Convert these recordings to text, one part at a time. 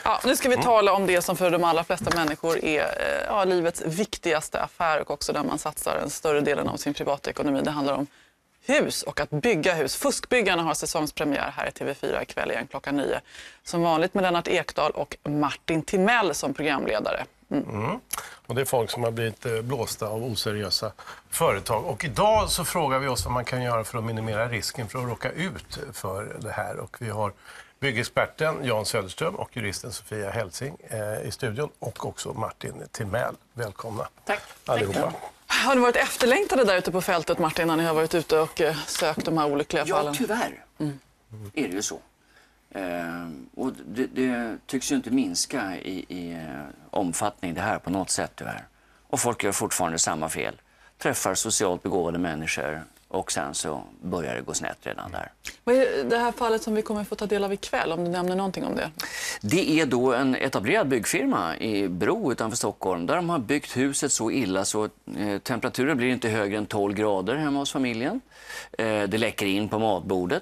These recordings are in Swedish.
Ja, nu ska vi tala om det som för de allra flesta människor är livets viktigaste affär och också där man satsar en större delen av sin privatekonomi. Det handlar om hus och att bygga hus. Fuskbyggarna har säsongspremiär här i TV4 ikväll igen klockan 9. Som vanligt med Lennart Ekdal och Martin Timell som programledare. Och det är folk som har blivit blåsta av oseriösa företag. Och idag så frågar vi oss vad man kan göra för att minimera risken för att råka ut för det här. Och vi har byggexperten Jan Söderström och juristen Sofia Helsing i studion och också Martin Timell. Välkomna. Tack. Allihopa. Har ni varit efterlängtade där ute på fältet, Martin, när ni har varit ute och sökt de här olyckliga fallen? Ja, tyvärr är det ju så. Och det tycks ju inte minska i omfattning det här på något sätt tyvärr. Och folk gör fortfarande samma fel. Träffar socialt begåvade människor och sen så börjar det gå snett redan där. Vad är det här fallet som vi kommer få ta del av ikväll, om du nämner någonting om det? Det är då en etablerad byggfirma i Bro utanför Stockholm där de har byggt huset så illa så temperaturen blir inte högre än 12 grader hemma hos familjen. Det läcker in på matbordet.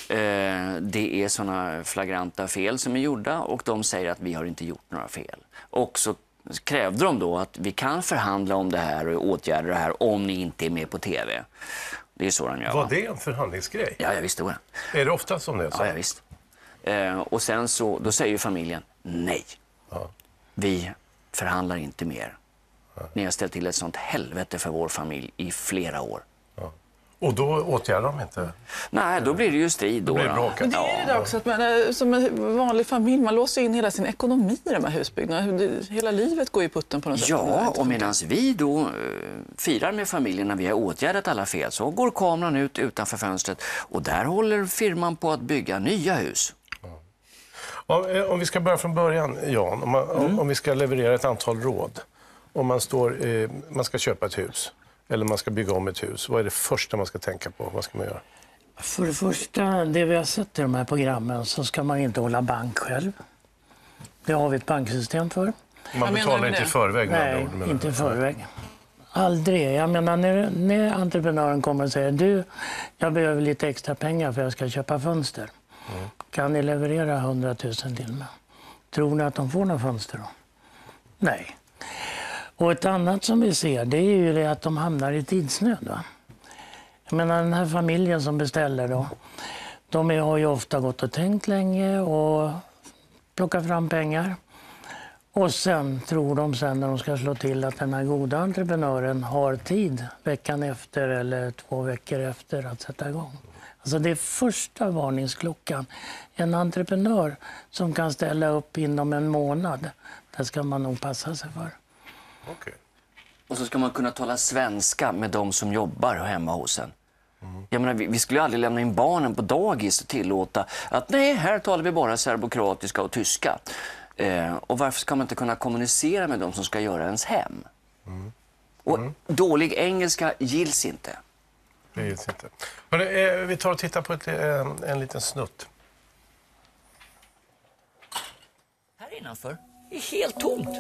Det är såna flagranta fel som är gjorda och de säger att vi har inte gjort några fel. Och så krävde de då att vi kan förhandla om det här och åtgärda det här om ni inte är med på TV. Det är så de gör. Var det en förhandlingsgrej? Ja, jag visste det. Är det ofta som det är så? Ja, visst. Och sen så, då säger ju familjen nej. Ja. Vi förhandlar inte mer. Ni har ställt till ett sånt helvete för vår familj i flera år. Ja. Och då åtgärdar de inte? Nej, då blir det ju strid. Då, Men det är det där också att man, som en vanlig familj, man låser in hela sin ekonomi i de här husbyggnaderna. Hela livet går ju putten på något sätt. Ja, och medan vi då firar med familjen när vi har åtgärdat alla fel så går kameran ut utanför fönstret och där håller firman på att bygga nya hus. Om vi ska börja från början, Jan, om vi ska leverera ett antal råd. Om man ska köpa ett hus eller man ska bygga om ett hus, vad är det första man ska tänka på? Vad ska man göra? För det första, det vi har sett i de här programmen så ska man inte hålla bank själv. Det har vi ett banksystem för. Man betalar inte i förväg. Nej, inte i förväg. Aldrig. Jag menar när entreprenören kommer och säger du, jag behöver lite extra pengar för jag ska köpa fönster. Kan ni leverera 100 000 till mig? Tror ni att de får några fönster då? Nej. Och ett annat som vi ser det är ju det att de hamnar i tidsnöd. Va? Jag menar den här familjen som beställer då, de har ju ofta gått och tänkt länge och plockat fram pengar. Och sen tror de sen när de ska slå till att den här goda entreprenören har tid veckan efter eller 2 veckor efter att sätta igång. Alltså det är första varningsklockan. En entreprenör som kan ställa upp inom en månad, det ska man nog passa sig för. Okay. Och så ska man kunna tala svenska med de som jobbar hemma hos en. Jag menar, vi skulle aldrig lämna in barnen på dagis och tillåta att nej, här talar vi bara serbokroatiska och tyska. Och varför ska man inte kunna kommunicera med de som ska göra ens hem? Och dålig engelska gills inte. Det gills inte. Hörrni, vi tar och tittar på en liten snutt. Här innanför är helt tomt.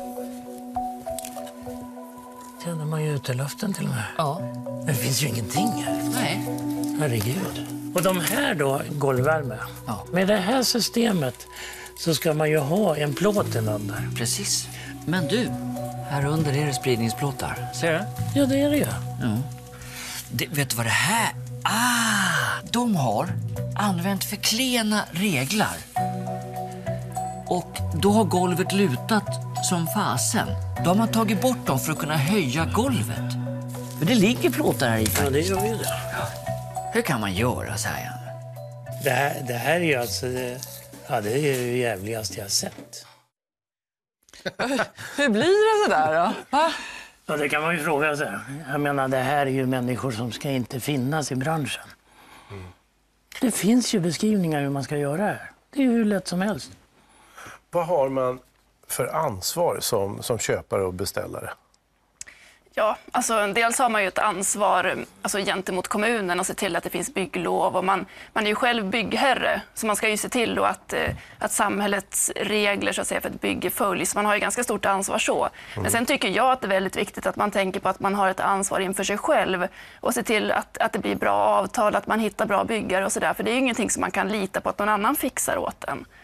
Känner man ju ut i luften till och med. Ja. Men det finns ju ingenting här. Nej. Herregud. Och de här då, golvvärme. Ja. Med det här systemet så ska man ju ha en plåt under. Precis. Men du, här under är det spridningsplåtar. Ser du? Ja, det är det ju. Ja. Vet du vad det här... de har använt för klena reglar. Och då har golvet lutat som fasen. Då har man tagit bort dem för att kunna höja golvet. För det ligger plåtar här i faktiskt. Ja, det gör ju det. Hur kan man göra så här? Det här är ju alltså... det är ju jävligast jag har sett. Hur blir det så där då? Va? Ja, det kan man ju fråga sig. Jag menar, det här är ju människor som ska inte finnas i branschen. Det finns ju beskrivningar hur man ska göra här. Det är ju hur lätt som helst. Vad har man för ansvar som köpare och beställare? Ja, alltså dels har man ju ett ansvar gentemot kommunen och se till att det finns bygglov. Och man är ju själv byggherre, så man ska ju se till då att samhällets regler så att säga, för ett bygge följs. Man har ju ganska stort ansvar så. Men sen tycker jag att det är väldigt viktigt att man tänker på att man har ett ansvar inför sig själv och se till att det blir bra avtal, att man hittar bra byggare och sådär. För det är ju ingenting som man kan lita på att någon annan fixar åt en.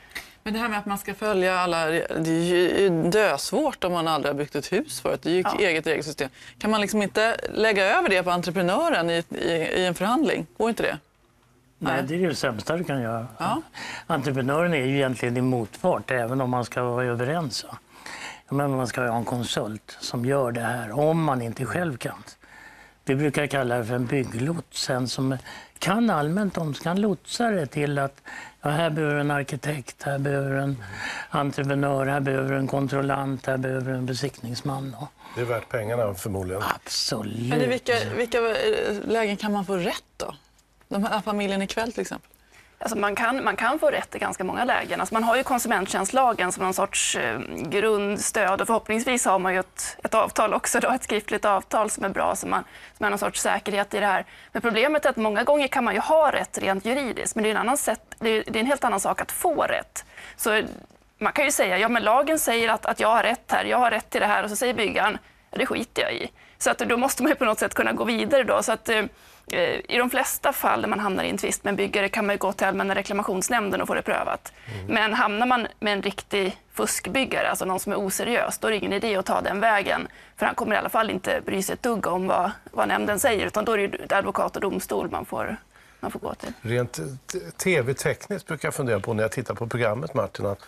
Men det här med att man ska följa alla, det är ju dösvårt om man aldrig har byggt ett hus förut. Det är ju ett eget regelsystem. Kan man liksom inte lägga över det på entreprenören i en förhandling? Går inte det? Nej, det är det sämsta du kan göra. Ja. Entreprenören är ju egentligen i motpart, även om man ska vara överens. Men man ska ha en konsult som gör det här, om man inte själv kan. Vi brukar kalla det för en bygglots, en som kan allmänt, de kan lotsa det till att här behöver en arkitekt, här behöver en entreprenör, här behöver en kontrollant, här behöver en besiktningsman. Det är värt pengarna förmodligen. Absolut. Men i vilka lägen kan man få rätt då? De här familjen ikväll till exempel. Alltså man kan få rätt i ganska många lägen. Alltså man har ju konsumenttjänstlagen som någon sorts grundstöd och förhoppningsvis har man ju ett avtal också, då, ett skriftligt avtal som är bra, som är någon sorts säkerhet i det här. Men problemet är att många gånger kan man ju ha rätt rent juridiskt, men det är en helt annan sak att få rätt. Så man kan ju säga, ja men lagen säger att jag har rätt här, jag har rätt till det här, och så säger byggaren, ja, det skiter jag i. Så att då måste man ju på något sätt kunna gå vidare då. Så att i de flesta fall där man hamnar i en tvist med en byggare kan man ju gå till Allmänna reklamationsnämnden och få det prövat. Men hamnar man med en riktig fuskbyggare, alltså någon som är oseriös, då är det ingen idé att ta den vägen. För han kommer i alla fall inte bry sig ett dugg om vad nämnden säger, utan då är det advokat och domstol man får gå till. Rent tv-tekniskt brukar jag fundera på när jag tittar på programmet, Martin, att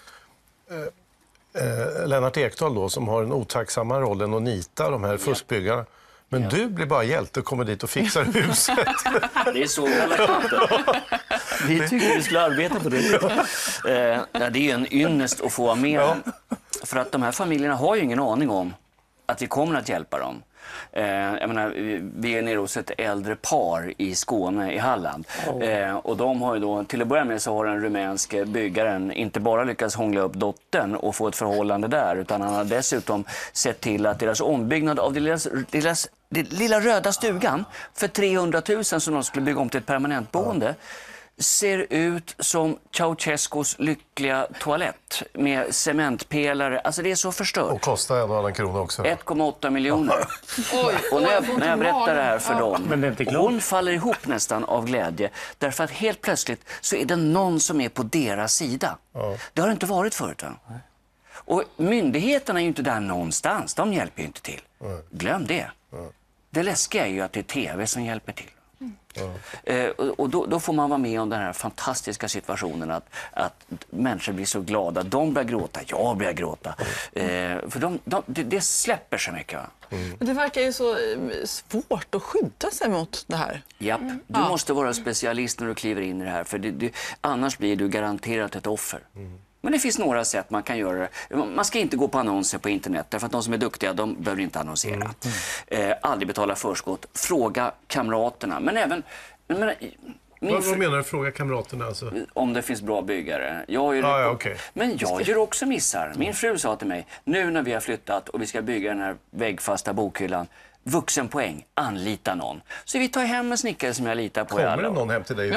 Lennart Ekdahl då, som har den otacksamma rollen att nita de här fuskbyggarna. Men du blir bara hjälte och kommer dit och fixar huset. Det är så vi har lagt upp det. Vi tycker vi skulle arbeta på det. Det är en ynnest att få vara med. Ja. För att de här familjerna har ju ingen aning om att vi kommer att hjälpa dem. Jag menar, vi är nere hos ett äldre par i Skåne, i Halland. Och de har ju då, till att börja med så har den rumänske byggaren inte bara lyckats hångla upp dottern och få ett förhållande där, utan han har dessutom sett till att deras ombyggnad av deras lilla röda stugan för 300 000 som de skulle bygga om till ett permanentboende ser ut som Ceausescus lyckliga toalett med cementpelare. Alltså det är så förstört. Och kostar en annan krona också. 1,8 miljoner. Och när jag berättar det här för dem, hon faller ihop nästan av glädje. Därför att helt plötsligt så är det någon som är på deras sida. Det har det inte varit förut. Va? Och myndigheterna är ju inte där någonstans. De hjälper ju inte till. Glöm det. Det läskiga är ju att det är tv som hjälper till. Och då får man vara med om den här fantastiska situationen att människor blir så glada. De börjar gråta, jag börjar gråta. För det släpper så mycket. Va? Men det verkar ju så svårt att skydda sig mot det här. Japp, du måste vara specialist när du kliver in i det här. För annars blir du garanterat ett offer. Men det finns några sätt man kan göra det. Man ska inte gå på annonser på internet, därför att de som är duktiga, de behöver inte annonsera. Aldrig betala förskott. Fråga kamraterna. Men även... Vad menar du? Fråga kamraterna? Alltså? Om det finns bra byggare. Okay. Men jag gör också missar. Min fru sa till mig, nu när vi har flyttat och vi ska bygga den här väggfasta bokhyllan, vuxenpoäng, anlita någon. Så vi tar hem en snickare som jag litar på. Kommer det någon hem till dig?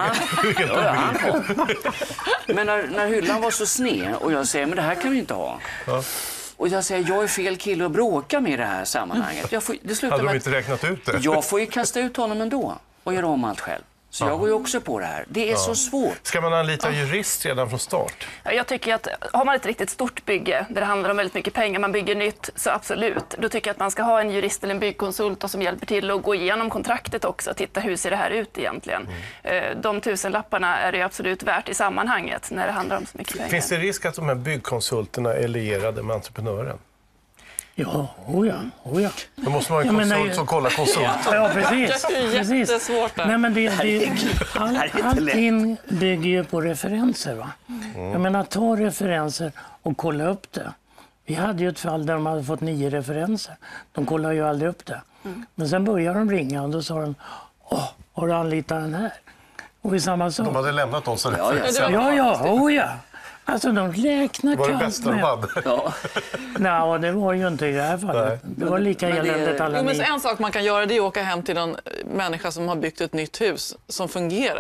Men när hyllan var så sned och jag säger, men det här kan vi inte ha. Och jag säger, jag är fel kille att bråka med i det här sammanhanget. Hade de inte räknat ut det? Jag får ju kasta ut honom ändå och göra om allt själv. Så jag går ju också på det här. Det är så svårt. Ska man anlita jurist redan från start? Jag tycker att har man ett riktigt stort bygge där det handlar om väldigt mycket pengar, man bygger nytt, så absolut. Då tycker jag att man ska ha en jurist eller en byggkonsult som hjälper till att gå igenom kontraktet också. Titta, hur ser det här ut egentligen? De 1000-lapparna är det absolut värt i sammanhanget när det handlar om så mycket pengar. Finns det risk att de här byggkonsulterna är lierade med entreprenören? Ja, oja. Då måste man ha en konsult som kollar konsulten. Ja, precis. Det är jättesvårt. Nej, men allting bygger ju på referenser. Va? Jag menar, ta referenser och kolla upp det. Vi hade ju ett fall där de hade fått 9 referenser. De kollade ju aldrig upp det. Men sen började de ringa och då sa de, har du anlitat den här? Och i samma sak. De hade lämnat oss som referenser. Ja. Alltså de räknar kallt. Var det bästa de hade? Ja. Nej, det var ju inte i det här fallet. Det var lika eländigt alla men en sak man kan göra, det är att åka hem till någon människa som har byggt ett nytt hus som fungerar.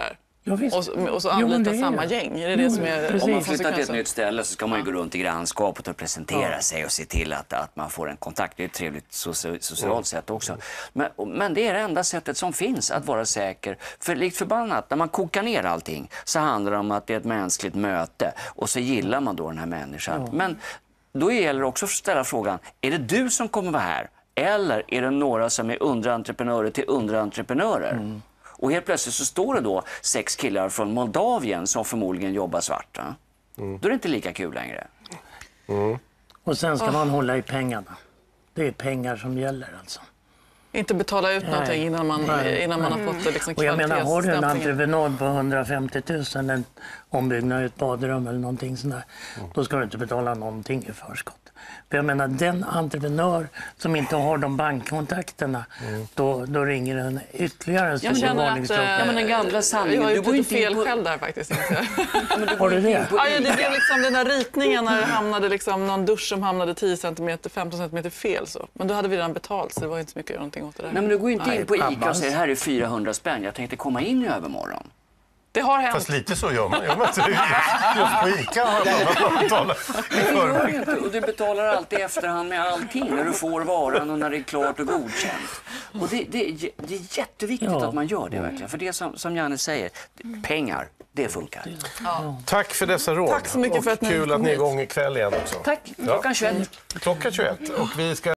Ja, visst. Och så Jo, men anlita det är samma det. gäng? Är det det som är precis. Om man flyttar till ett konsekvensen? nytt ställe så ska man ju gå runt i grannskapet och presentera sig och se till att man får en kontakt. Det är ett trevligt socialt sätt också. Men det är det enda sättet som finns att vara säker. För likt förbannat, när man kokar ner allting så handlar det om att det är ett mänskligt möte och så gillar man då den här människan. Ja. Men då gäller det också att ställa frågan, är det du som kommer vara här? Eller är det några som är underentreprenörer till underentreprenörer? Och helt plötsligt så står det då 6 killar från Moldavien som förmodligen jobbar svart. Va? Då är det inte lika kul längre. Och sen ska man hålla i pengarna. Det är pengar som gäller alltså. Inte betala ut någonting innan man har fått det liksom Och jag menar, har du en kvalitetsstämplingen. entreprenad på 150 000, en ombyggnad i ett badrum eller någonting sånt där, då ska du inte betala någonting i förskott. För jag menar, den entreprenör som inte har de bankkontakterna, då ringer den ytterligare en Jag stor känner att varningsklocka. Ja, men den gamla sanningen, jag har du gjort går lite inte in fel på- själv där faktiskt. Har du det? Ja, det blev liksom den där ritningen när det hamnade liksom någon dusch som hamnade 10 cm, 15 cm fel. Så. Men då hade vi redan betalt så det var inte så mycket att göra någonting åt det där. Nej, men du går inte in på Nej, ICA och säger här är 400 spänn. Jag tänkte komma in i övermorgon. Det har hänt. Fast lite så gör man inte. Just på ICA har man betalat i Det gör förväg. ju inte. Och du betalar alltid i efterhand med allting när du får varan och när det är klart och godkänt. Och det är jätteviktigt att man gör det verkligen. För det som Janne säger, pengar, det funkar. Tack för dessa råd. Tack så mycket och för att ni kul kom att ni är hit. igång ikväll igen också. Tack, klockan 21. Klockan 21. Och vi ska